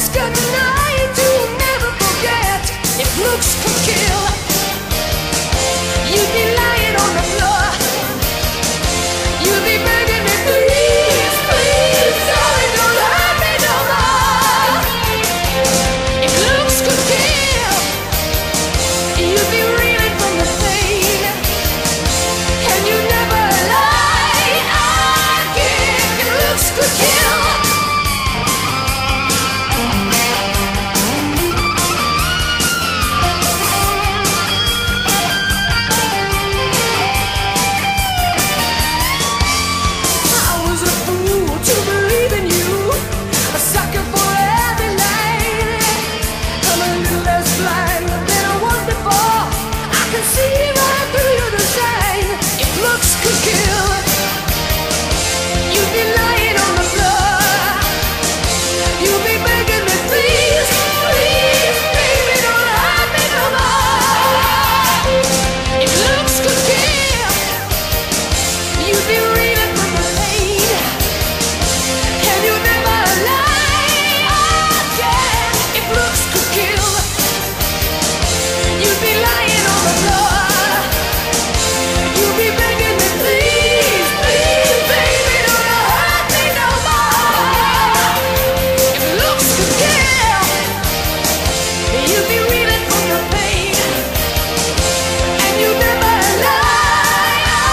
good night you'll never forget. If looks could kill, you'd be lying on the floor. You'd be begging me, please, please, darling, don't hurt me no more. If looks could kill, you'd be reeling from the pain, and you never lie again. If looks could kill.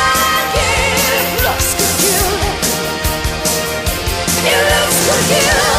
You